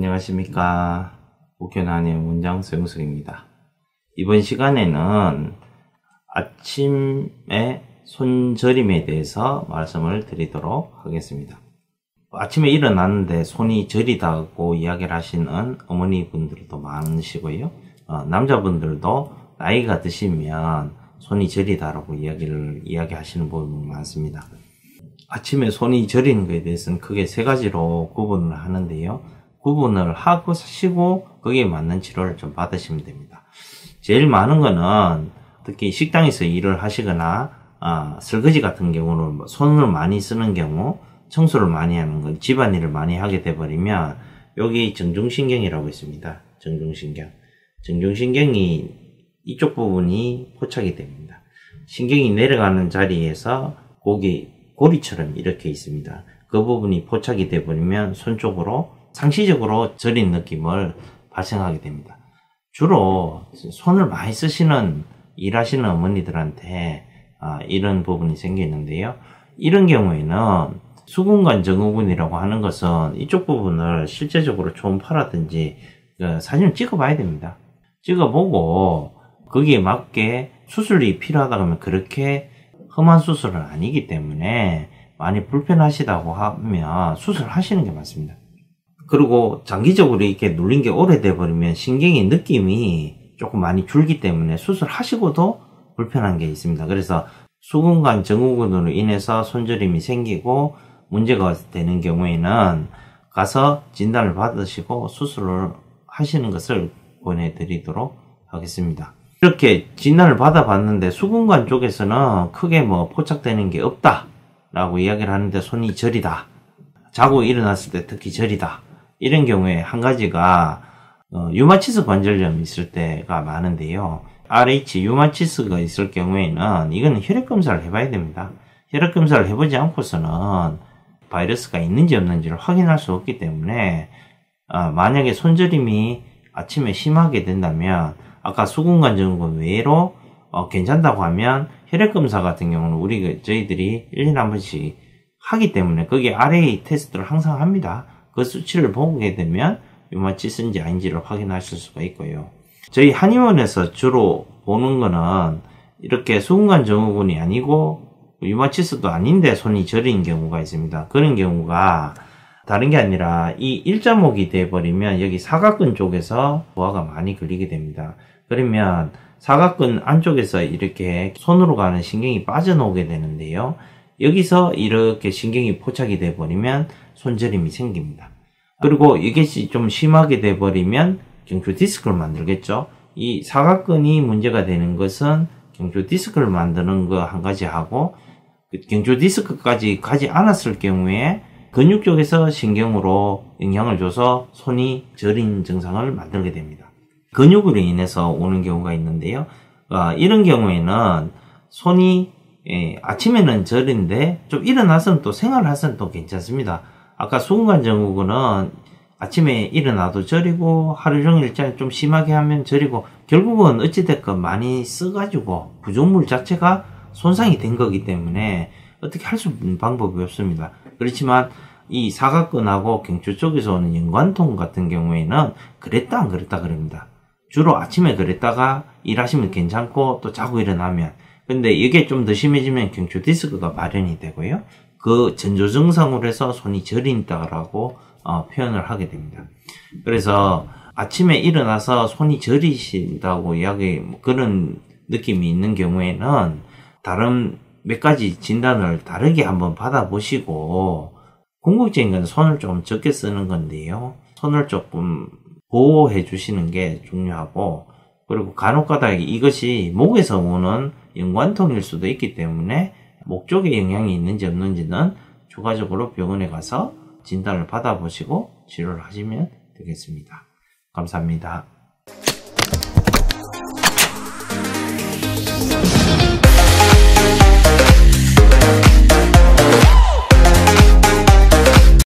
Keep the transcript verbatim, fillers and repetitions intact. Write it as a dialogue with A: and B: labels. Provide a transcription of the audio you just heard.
A: 안녕하십니까. 국회난의 원장 서영석입니다. 이번 시간에는 아침에 손저림에 대해서 말씀을 드리도록 하겠습니다. 아침에 일어났는데 손이 저리다고 이야기를 하시는 어머니 분들도 많으시고요. 어, 남자분들도 나이가 드시면 손이 저리다라고 이야기를 이야기하시는 부분이 많습니다. 아침에 손이 저리는 것에 대해서는 크게 세 가지로 구분을 하는데요. 구분을 하고 쉬고 거기에 맞는 치료를 좀 받으시면 됩니다. 제일 많은 거는 특히 식당에서 일을 하시거나 아, 설거지 같은 경우는 손을 많이 쓰는 경우, 청소를 많이 하는 건 집안일을 많이 하게 돼버리면 여기 정중신경이라고 있습니다. 정중신경. 정중신경이 이쪽 부분이 포착이 됩니다. 신경이 내려가는 자리에서 고기, 고리처럼 이렇게 있습니다. 그 부분이 포착이 돼버리면 손 쪽으로 상시적으로 저린 느낌을 발생하게 됩니다. 주로 손을 많이 쓰시는 일하시는 어머니들한테 아, 이런 부분이 생기는데요. 이런 경우에는 수근관 증후군이라고 하는 것은 이쪽 부분을 실제적으로 초음파라든지 그 사진을 찍어봐야 됩니다. 찍어보고 거기에 맞게 수술이 필요하다 하면 그렇게 험한 수술은 아니기 때문에 많이 불편하시다고 하면 수술하시는 게 맞습니다. 그리고 장기적으로 이렇게 눌린 게 오래돼 버리면 신경의 느낌이 조금 많이 줄기 때문에 수술하시고도 불편한 게 있습니다. 그래서 수근관 증후군으로 인해서 손저림이 생기고 문제가 되는 경우에는 가서 진단을 받으시고 수술을 하시는 것을 권해드리도록 하겠습니다. 이렇게 진단을 받아봤는데 수근관 쪽에서는 크게 뭐 포착되는 게 없다 라고 이야기를 하는데 손이 저리다, 자고 일어났을 때 특히 저리다, 이런 경우에 한 가지가 어, 류마티스 관절염이 있을 때가 많은데요. 알에이치 류마티스가 있을 경우에는 이거는 혈액 검사를 해봐야 됩니다. 혈액 검사를 해보지 않고서는 바이러스가 있는지 없는지를 확인할 수 없기 때문에 어, 만약에 손저림이 아침에 심하게 된다면 아까 수근관 증후군 외로 어, 괜찮다고 하면 혈액 검사 같은 경우는 우리 저희들이 일 년에 한 번씩 하기 때문에 거기에 알에이 테스트를 항상 합니다. 그 수치를 보게 되면 류마티스인지 아닌지를 확인하실 수가 있고요. 저희 한의원에서 주로 보는 거는 이렇게 수근관 증후군이 아니고 류마티스도 아닌데 손이 저린 경우가 있습니다. 그런 경우가 다른 게 아니라 이 일자목이 돼버리면 여기 사각근 쪽에서 부하가 많이 걸리게 됩니다. 그러면 사각근 안쪽에서 이렇게 손으로 가는 신경이 빠져나오게 되는데요. 여기서 이렇게 신경이 포착이 돼버리면 손저림이 생깁니다. 그리고 이것이 좀 심하게 돼버리면 경추 디스크를 만들겠죠. 이 사각근이 문제가 되는 것은 경추 디스크를 만드는 거 한 가지 하고 경추 디스크까지 가지 않았을 경우에 근육 쪽에서 신경으로 영향을 줘서 손이 저린 증상을 만들게 됩니다. 근육으로 인해서 오는 경우가 있는데요. 어, 이런 경우에는 손이 예, 아침에는 저린데 좀 일어나서는 또 생활을 하서는 또 괜찮습니다. 아까 수근관 증후군은 아침에 일어나도 저리고 하루 종일 좀 심하게 하면 저리고 결국은 어찌됐건 많이 써가지고 구조물 자체가 손상이 된 거기 때문에 어떻게 할 수 있는 방법이 없습니다. 그렇지만 이 사각근하고 경추 쪽에서 오는 연관통 같은 경우에는 그랬다 안 그랬다 그럽니다. 주로 아침에 그랬다가 일하시면 괜찮고 또 자고 일어나면, 근데 이게 좀 더 심해지면 경추 디스크가 발현이 되고요. 그 전조 증상으로 해서 손이 저린다라고 어, 표현을 하게 됩니다. 그래서 아침에 일어나서 손이 저리신다고 이야기 그런 느낌이 있는 경우에는 다른 몇 가지 진단을 다르게 한번 받아보시고, 궁극적인 건 손을 좀 적게 쓰는 건데요. 손을 조금 보호해 주시는 게 중요하고, 그리고 간혹가다 이것이 목에서 오는 연관통일 수도 있기 때문에 목 쪽에 영향이 있는지 없는지는 추가적으로 병원에 가서 진단을 받아보시고 치료를 하시면 되겠습니다. 감사합니다.